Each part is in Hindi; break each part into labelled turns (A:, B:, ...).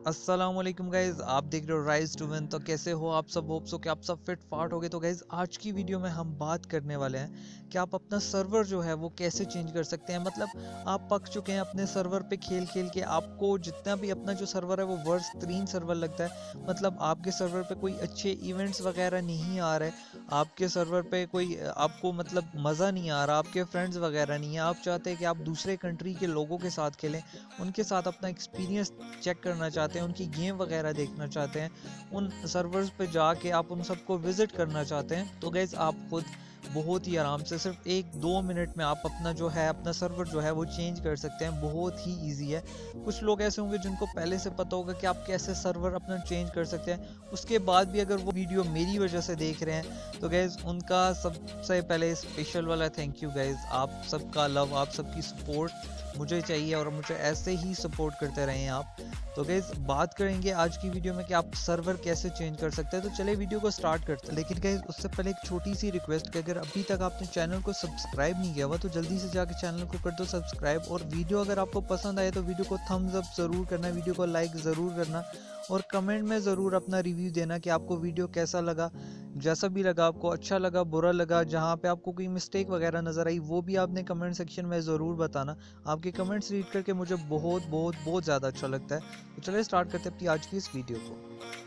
A: अस्सलाम वालेकुम गाइज, आप देख रहे हो राइज टू विन। तो कैसे हो आप सब? होप सो कि आप सब फिट फाट हो गए। तो गाइज आज की वीडियो में हम बात करने वाले हैं कि आप अपना सर्वर जो है वो कैसे चेंज कर सकते हैं। मतलब आप पक चुके हैं अपने सर्वर पे खेल खेल के, आपको जितना भी अपना जो सर्वर है वो वर्स्ट 3 सर्वर लगता है। मतलब आपके सर्वर पे कोई अच्छे इवेंट्स वगैरह नहीं आ रहे, आपके सर्वर पे कोई आपको मतलब मज़ा नहीं आ रहा, आपके फ्रेंड्स वगैरह नहीं है। आप चाहते हैं कि आप दूसरे कंट्री के लोगों के साथ खेलें, उनके साथ अपना एक्सपीरियंस चेक करना चाहते हैं, उनकी गेम वगैरह देखना चाहते हैं, उन सर्वर्स पे जाके आप उन सबको विजिट करना चाहते हैं। तो गाइज आप खुद बहुत ही आराम से सिर्फ 1-2 मिनट में आप अपना जो है अपना सर्वर जो है वो चेंज कर सकते हैं। बहुत ही इजी है। कुछ लोग ऐसे होंगे जिनको पहले से पता होगा कि आप कैसे सर्वर अपना चेंज कर सकते हैं, उसके बाद भी अगर वो वीडियो मेरी वजह से देख रहे हैं तो गाइज उनका सबसे पहले स्पेशल वाला थैंक यू गाइज। आप सबका लव, आप सबकी सपोर्ट मुझे चाहिए और मुझे ऐसे ही सपोर्ट करते रहें आप। तो गाइज बात करेंगे आज की वीडियो में कि आप सर्वर कैसे चेंज कर सकते हैं। तो चले वीडियो को स्टार्ट करते हैं। लेकिन गाइज उससे पहले एक छोटी सी रिक्वेस्ट कि अगर अभी तक आपने चैनल को सब्सक्राइब नहीं किया हुआ तो जल्दी से जाकर चैनल को कर दो सब्सक्राइब। और वीडियो अगर आपको पसंद आए तो वीडियो को थम्स अप ज़रूर करना, वीडियो को लाइक ज़रूर करना और कमेंट में ज़रूर अपना रिव्यू देना कि आपको वीडियो कैसा लगा। जैसा भी लगा, आपको अच्छा लगा, बुरा लगा, जहाँ पे आपको कोई मिस्टेक वगैरह नज़र आई वो भी आपने कमेंट सेक्शन में ज़रूर बताना। आपके कमेंट्स रीड करके मुझे बहुत बहुत बहुत ज़्यादा अच्छा लगता है। तो चलिए स्टार्ट करते हैं अपनी आज की इस वीडियो को।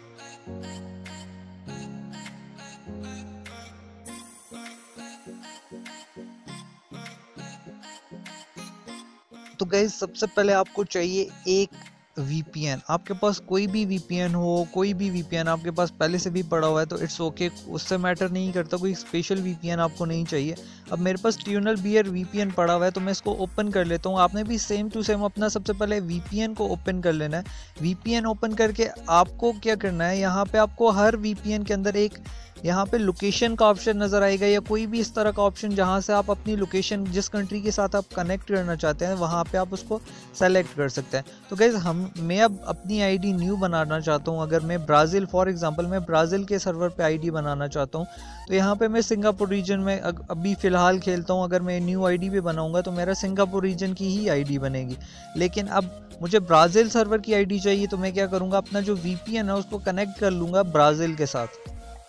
A: तो गाइस सबसे पहले आपको चाहिए एक VPN। आपके पास कोई भी VPN हो, कोई भी VPN आपके पास पहले से भी पड़ा हुआ है तो इट्स ओके, उससे मैटर नहीं करता। कोई स्पेशल VPN आपको नहीं चाहिए। अब मेरे पास ट्यूनल बियर VPN पड़ा हुआ है तो मैं इसको ओपन कर लेता हूँ। आपने भी सेम टू सेम अपना सबसे पहले VPN को ओपन कर लेना है। VPN ओपन करके आपको क्या करना है, यहाँ पे आपको हर VPN के अंदर एक यहाँ पे लोकेशन का ऑप्शन नज़र आएगा या कोई भी इस तरह का ऑप्शन जहाँ से आप अपनी लोकेशन जिस कंट्री के साथ आप कनेक्ट करना चाहते हैं वहाँ पे आप उसको सेलेक्ट कर सकते हैं। तो गाइज मैं अब अपनी आईडी न्यू बनाना चाहता हूँ। अगर मैं ब्राज़ील फॉर एग्जांपल मैं ब्राज़ील के सर्वर पे आईडी बनाना चाहता हूँ तो यहाँ पे मैं सिंगापुर रीजन में अभी फ़िलहाल खेलता हूँ। अगर मैं न्यू आईडी भी बनाऊँगा तो मेरा सिंगापुर रीजन की ही आईडी बनेगी। लेकिन अब मुझे ब्राज़ील सर्वर की आईडी चाहिए तो मैं क्या करूँगा, अपना जो VPN है उसको कनेक्ट कर लूँगा ब्राज़ील के साथ।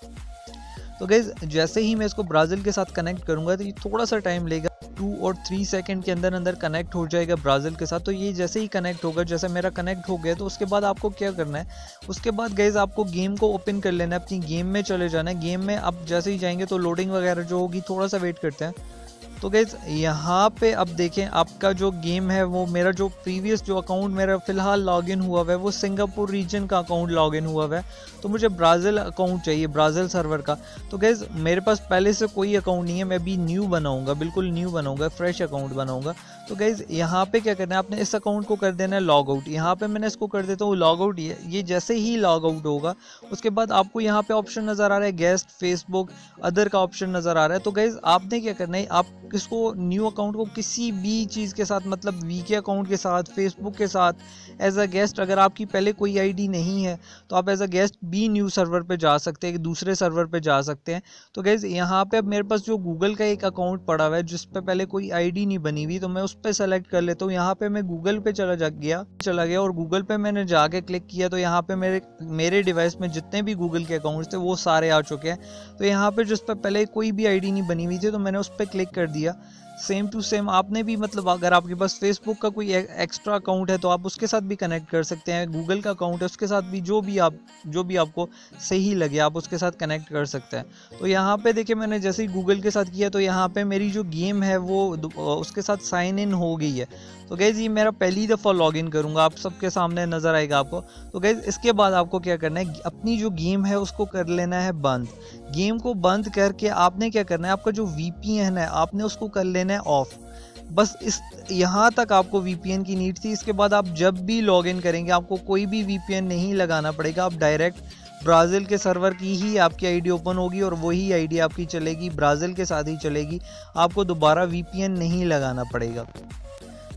A: तो गाइज जैसे ही मैं इसको ब्राज़ील के साथ कनेक्ट करूंगा तो ये थोड़ा सा टाइम लेगा, 2 और 3 सेकंड के अंदर अंदर कनेक्ट हो जाएगा ब्राज़ील के साथ। तो ये जैसे ही कनेक्ट होगा, जैसे मेरा कनेक्ट हो गया तो उसके बाद आपको क्या करना है, उसके बाद गाइज आपको गेम को ओपन कर लेना है, अपनी गेम में चले जाना है। गेम में आप जैसे ही जाएंगे तो लोडिंग वगैरह जो होगी, थोड़ा सा वेट करते हैं। तो गाइज यहाँ पे अब देखें आपका जो गेम है वो मेरा जो प्रीवियस जो अकाउंट मेरा फ़िलहाल लॉगिन हुआ हुआ है वो सिंगापुर रीजन का अकाउंट लॉगिन हुआ हुआ है। तो मुझे ब्राज़ील अकाउंट चाहिए, ब्राज़ील सर्वर का। तो गाइज मेरे पास पहले से कोई अकाउंट नहीं है, मैं अभी न्यू बनाऊंगा, बिल्कुल न्यू बनाऊंगा, फ्रेश अकाउंट बनाऊंगा। तो गाइज यहाँ पे क्या करना है, आपने इस अकाउंट को कर देना है लॉग आउट। यहाँ पे मैंने इसको कर देता हूँ लॉग आउट। ये जैसे ही लॉग आउट होगा उसके बाद आपको यहाँ पे ऑप्शन नज़र आ रहा है गेस्ट, फेसबुक, अदर का ऑप्शन नज़र आ रहा है। तो गाइज आपने क्या करना है, आप इसको न्यू अकाउंट को किसी भी चीज़ के साथ, मतलब वीके अकाउंट के साथ, फेसबुक के साथ एज अ गेस्ट, अगर आपकी पहले कोई आईडी नहीं है तो आप एज अ गेस्ट भी न्यू सर्वर पे जा सकते हैं, दूसरे सर्वर पे जा सकते हैं। तो गाइज यहाँ पे अब मेरे पास जो गूगल का एक अकाउंट पड़ा हुआ है जिस पे पहले कोई आईडी नहीं बनी हुई, तो मैं उस पर सेलेक्ट कर लेता हूँ। यहाँ पे मैं गूगल पे चला गया और गूगल पे मैंने जाके क्लिक किया तो यहाँ पे मेरे डिवाइस में जितने भी गूगल के अकाउंट्स थे वो सारे आ चुके हैं। तो यहाँ पे जिस पर पहले कोई भी आईडी नहीं बनी हुई थी तो मैंने उस पर क्लिक कर दिया। सेम टू सेम आपने भी, मतलब अगर आपके पास फेसबुक का कोई एक्स्ट्रा अकाउंट है तो आप उसके साथ भी कनेक्ट कर सकते हैं। गूगल का अकाउंट है उसके साथ भी जो भी आपको सही लगे आप उसके साथ कनेक्ट कर सकते हैं। तो यहाँ पे देखिए मैंने जैसे ही गूगल के साथ किया तो यहाँ पे मेरी जो गेम है वो उसके साथ साइन इन हो गई है। तो गाइज ये मेरा पहली दफ़ा लॉगिन करूँगा, आप सबके सामने नज़र आएगा आपको। तो गाइज इसके बाद आपको क्या करना है, अपनी जो गेम है उसको कर लेना है बंद। गेम को बंद करके आपने क्या करना है, आपका जो VPN है आपने उसको कर लेना है ऑफ। बस इस यहाँ तक आपको VPN की नीड थी। इसके बाद आप जब भी लॉगिन करेंगे आपको कोई भी VPN नहीं लगाना पड़ेगा। आप डायरेक्ट ब्राज़ील के सर्वर की ही आपकी आईडी ओपन होगी और वही आईडी आपकी चलेगी, ब्राज़ील के साथ ही चलेगी। आपको दोबारा VPN नहीं लगाना पड़ेगा।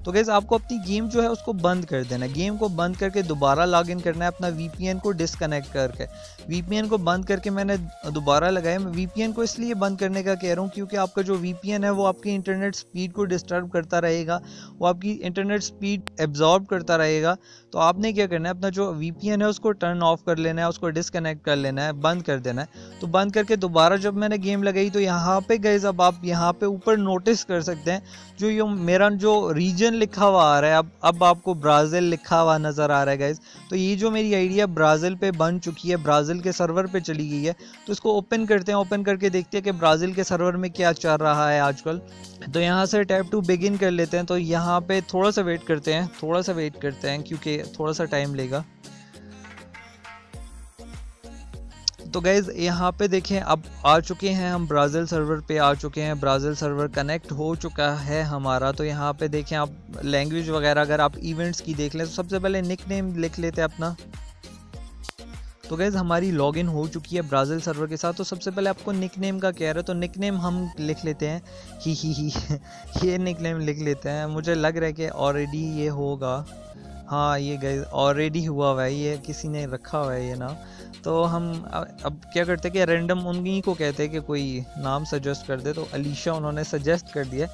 A: तो गाइस आपको अपनी गेम जो है उसको बंद कर देना है। गेम को बंद करके दोबारा लॉगिन करना है अपना वीपीएन को डिस्कनेक्ट करके। वीपीएन को बंद करके मैंने दोबारा लगाया। मैं वीपीएन को इसलिए बंद करने का कह रहा हूँ क्योंकि आपका जो वीपीएन है वो आपकी इंटरनेट स्पीड को डिस्टर्ब करता रहेगा, वो आपकी इंटरनेट स्पीड एब्जॉर्ब करता रहेगा। तो आपने क्या करना है, अपना जो वीपीएन है उसको टर्न ऑफ कर लेना है, उसको डिस्कनेक्ट कर लेना है, बंद कर देना है। तो बंद करके दोबारा जब मैंने गेम लगाई तो यहाँ पे गाइस अब आप यहाँ पे ऊपर नोटिस कर सकते हैं जो ये मेरा जो रीजन लिखा हुआ आ रहा है, अब आपको ब्राज़ील लिखा हुआ नज़र आ रहा है गाइस। तो ये जो मेरी आईडी है ब्राज़ील पे बन चुकी है, ब्राज़ील के सर्वर पे चली गई है। तो इसको ओपन करते हैं, ओपन करके देखते हैं कि ब्राज़ील के सर्वर में क्या चल रहा है आजकल। तो यहाँ से टैप टू बिगिन कर लेते हैं। तो यहाँ पे थोड़ा सा वेट करते हैं, थोड़ा सा वेट करते हैं क्योंकि थोड़ा सा टाइम लेगा। तो गाइज़ यहाँ पे देखें अब आ चुके हैं हम ब्राज़ील सर्वर पे आ चुके हैं। ब्राज़ील सर्वर कनेक्ट हो चुका है हमारा। तो यहाँ पे देखें आप लैंग्वेज वगैरह अगर आप इवेंट्स की देख लें तो सबसे पहले निक नेम लिख लेते हैं अपना। तो गाइज़ हमारी लॉगिन हो चुकी है ब्राज़ील सर्वर के साथ। तो सबसे पहले आपको निक नेम का कह रहा है, तो निक नेम हम लिख लेते हैं ही ये निक नेम लिख लेते हैं। मुझे लग रहा है कि ऑलरेडी ये होगा। हाँ ये गाइज़ ऑलरेडी हुआ हुआ है, ये किसी ने रखा हुआ है ये नाम। तो हम अब क्या करते हैं कि रैंडम उन्हीं को कहते हैं कि कोई नाम सजेस्ट कर दे। तो अलीशा उन्होंने सजेस्ट कर दिया।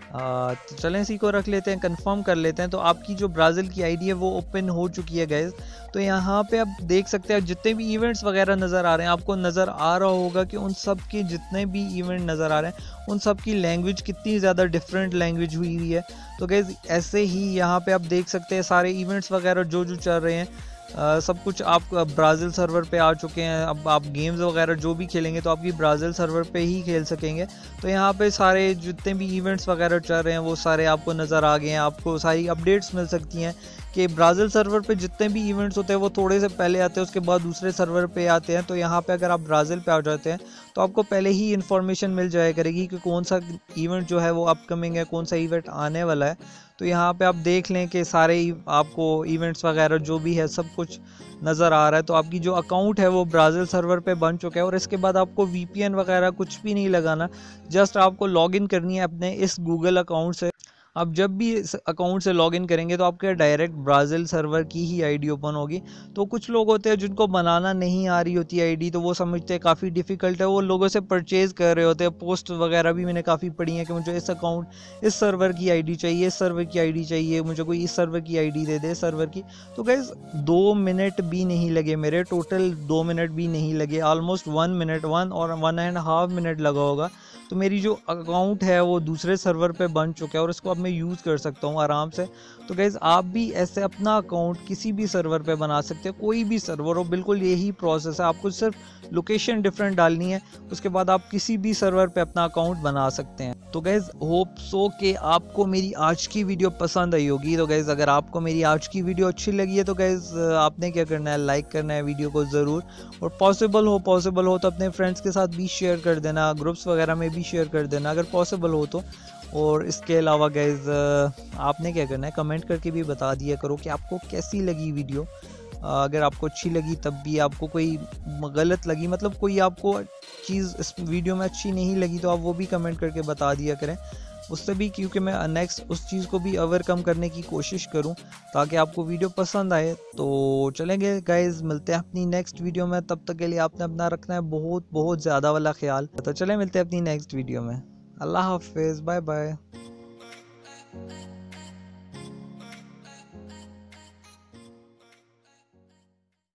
A: तो चलें इसी को रख लेते हैं, कंफर्म कर लेते हैं। तो आपकी जो ब्राज़ील की आईडी है वो ओपन हो चुकी है गाइस। तो यहाँ पे आप देख सकते हैं जितने भी इवेंट्स वगैरह नज़र आ रहे हैं, आपको नज़र आ रहा होगा कि उन सब के जितने भी इवेंट नज़र आ रहे हैं उन सब की लैंग्वेज कितनी ज़्यादा डिफरेंट लैंग्वेज हुई हुई है। तो गाइस ऐसे ही यहाँ पे आप देख सकते हैं सारे इवेंट्स वगैरह जो चल रहे हैं, सब कुछ आप ब्राज़ील सर्वर पे आ चुके हैं। अब आप गेम्स वगैरह जो भी खेलेंगे तो आपकी ब्राज़ील सर्वर पे ही खेल सकेंगे। तो यहाँ पे सारे जितने भी इवेंट्स वगैरह चल रहे हैं वो सारे आपको नज़र आ गए हैं। आपको सारी अपडेट्स मिल सकती हैं कि ब्राज़ील सर्वर पे जितने भी इवेंट्स होते हैं वो थोड़े से पहले आते हैं, उसके बाद दूसरे सर्वर पे आते हैं। तो यहाँ पे अगर आप ब्राज़ील पे आ जाते हैं तो आपको पहले ही इन्फॉर्मेशन मिल जाया करेगी कि कौन सा इवेंट जो है वो अपकमिंग है, कौन सा इवेंट आने वाला है। तो यहाँ पे आप देख लें कि सारे आपको इवेंट्स वगैरह जो भी है सब कुछ नज़र आ रहा है। तो आपकी जो अकाउंट है वो ब्राज़ील सर्वर पे बन चुका है और इसके बाद आपको वीपीएन वगैरह कुछ भी नहीं लगाना, जस्ट आपको लॉगिन करनी है अपने इस गूगल अकाउंट से। आप जब भी इस अकाउंट से लॉगिन करेंगे तो आपके डायरेक्ट ब्राज़ील सर्वर की ही आईडी ओपन होगी। तो कुछ लोग होते हैं जिनको बनाना नहीं आ रही होती आईडी, तो वो समझते हैं काफ़ी डिफ़िकल्ट है, वो लोगों से परचेज़ कर रहे होते हैं। पोस्ट वगैरह भी मैंने काफ़ी पढ़ी हैं कि मुझे इस अकाउंट इस सर्वर की आईडी चाहिए, इस सर्वर की आईडी चाहिए, मुझे कोई इस सर्वर की आईडी दे दे सर्वर की। तो गाइस 2 मिनट भी नहीं लगे मेरे, टोटल 2 मिनट भी नहीं लगे, ऑलमोस्ट 1 मिनट 1 और 1.5 मिनट लगा होगा। तो मेरी जो अकाउंट है वो दूसरे सर्वर पे बन चुका है और इसको अब मैं यूज़ कर सकता हूँ आराम से। तो गाइज़ आप भी ऐसे अपना अकाउंट किसी भी सर्वर पे बना सकते हैं, कोई भी सर्वर हो, बिल्कुल यही प्रोसेस है। आपको सिर्फ लोकेशन डिफरेंट डालनी है, उसके बाद आप किसी भी सर्वर पे अपना अकाउंट बना सकते हैं। तो गाइज़ होप सो कि आपको मेरी आज की वीडियो पसंद आई होगी। तो गाइज़ अगर आपको मेरी आज की वीडियो अच्छी लगी है तो गाइज़ आपने क्या करना है, लाइक करना है वीडियो को ज़रूर, और पॉसिबल हो तो अपने फ्रेंड्स के साथ भी शेयर कर देना, ग्रुप्स वगैरह में भी शेयर कर देना अगर पॉसिबल हो तो। और इसके अलावा गाइज़ आपने क्या करना है, कमेंट करके भी बता दिया करो कि आपको कैसी लगी वीडियो। अगर आपको अच्छी लगी, तब भी आपको कोई गलत लगी, मतलब कोई आपको चीज़ इस वीडियो में अच्छी नहीं लगी, तो आप वो भी कमेंट करके बता दिया करें उससे भी, क्योंकि मैं नेक्स्ट उस चीज़ को भी ओवरकम करने की कोशिश करूं ताकि आपको वीडियो पसंद आए। तो चलेंगे गाइज़, मिलते हैं अपनी नेक्स्ट वीडियो में। तब तक के लिए आपने अपना रखना है बहुत बहुत ज़्यादा वाला ख्याल। तो चले मिलते हैं अपनी नेक्स्ट वीडियो में। अल्लाह हाफिज़, बाय बाय।